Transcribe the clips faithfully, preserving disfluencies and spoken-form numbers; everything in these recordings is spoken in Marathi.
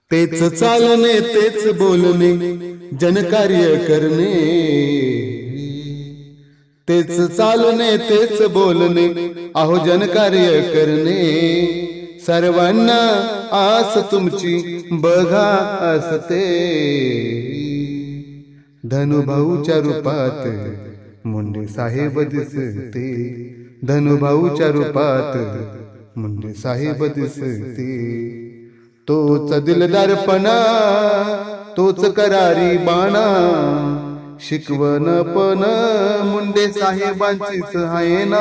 तेच चालणे तेच बोलणे जनकार्य करणे, तेच चालणे तेच बोलणे अहो जनकार्य करणे। सर्वांना आस तुमची बघा असते, धनुभाऊच्या रूपात मुंडे साहेब दिसते, धनुभाऊच्या रूपात मुंडे साहेब दिसते। तोच दिलदारपणा तोच करारी बाणा, शिकवण पण मुंडे साहेबांचीच आहे ना।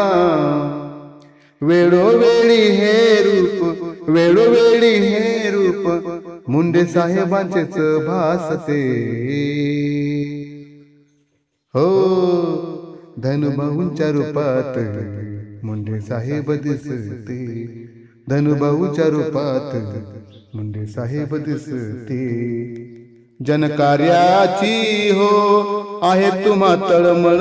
वेळोवेळी हे रूप वेळोवेळी हे रूप मुंडे साहेबांचेच भासते। हो धनुभाऊंच्या रूपात मुंडे साहेब दिसते, धनुभाऊच्या रूपात मुंडे साहेब दिसते। जनकार्याची हो आहे तुम्हा तळमळ,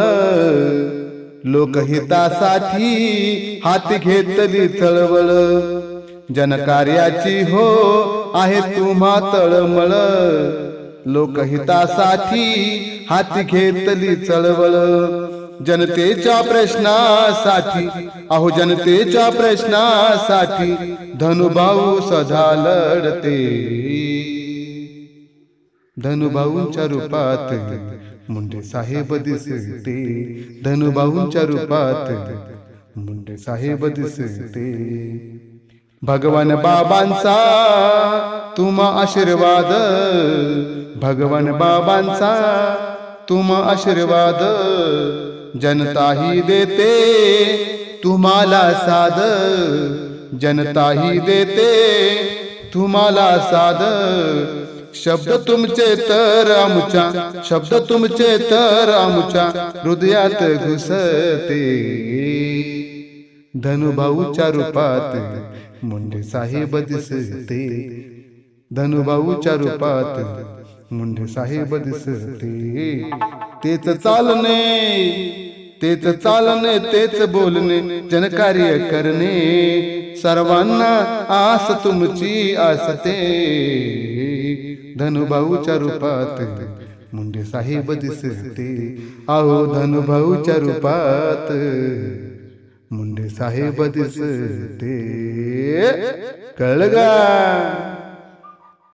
लोकहितासाठी हाती घेतली चळवळ। जनकार्याची हो आहे तुम्हा तळमळ, लोकहितासाठी हाती घेतली चळवळ। जनतेच्या प्रश्नासाठी अहो जनतेच्या प्रश्नासाठी धनुभाऊ सदा लढते, धनुभाऊंच्या रूपात मुंडे साहेब दिसते, धनुभाऊंच्या रूपात मुंडे साहेब दिसते। भगवान बाबांचा तुम्हा आशीर्वाद, भगवान बाबांचा तुम्हा आशीर्वाद, जनताही देते तुम्हाला साद, जनताही देते तुम्हाला साद। शब्द तुमचे तर आमच्या, शब्द तुमचे तर आमच्या हृदयात घुसते, धनुभाऊच्या रूपात मुंडे साहेब दिसते, धनुभाऊच्या रूपात मुंडे साहेब दिसते। तेच चालणे तेच चालणे तेच बोलणे जनकार्य करणे, सर्वांना आस तुमची असते, धनुभाऊच्या रूपात मुंडे साहेब दिसते। अहो धनुभाऊच्या रूपात मुंडे साहेब दिसते। कळलं का?